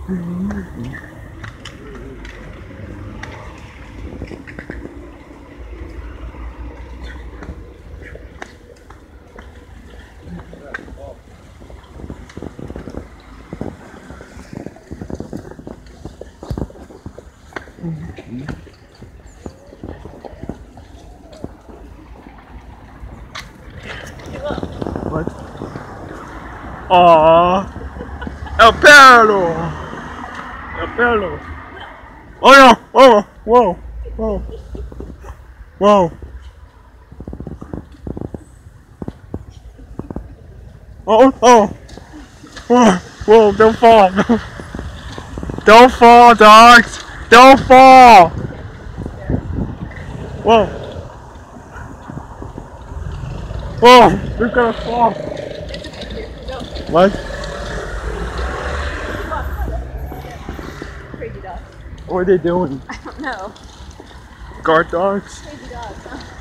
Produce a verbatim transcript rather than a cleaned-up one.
What? Aww. El perro. El perro. Oh no. Oh. Whoa. Whoa. Whoa. Oh. Oh. Whoa. Whoa. Don't fall. Don't fall, dogs. Don't fall. Whoa. Whoa. You're gonna fall. What? Crazy dogs. What are they doing? I don't know. Guard dogs? Crazy dogs, huh?